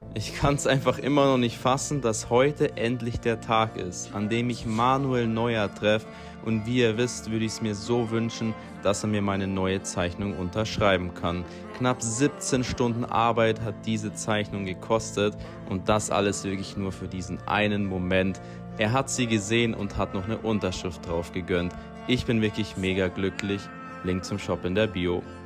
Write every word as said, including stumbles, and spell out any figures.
Ich kann es einfach immer noch nicht fassen, dass heute endlich der Tag ist, an dem ich Manuel Neuer treffe, und wie ihr wisst, würde ich es mir so wünschen, dass er mir meine neue Zeichnung unterschreiben kann. Knapp siebzehn Stunden Arbeit hat diese Zeichnung gekostet und das alles wirklich nur für diesen einen Moment. Er hat sie gesehen und hat noch eine Unterschrift drauf gegönnt. Ich bin wirklich mega glücklich. Link zum Shop in der Bio.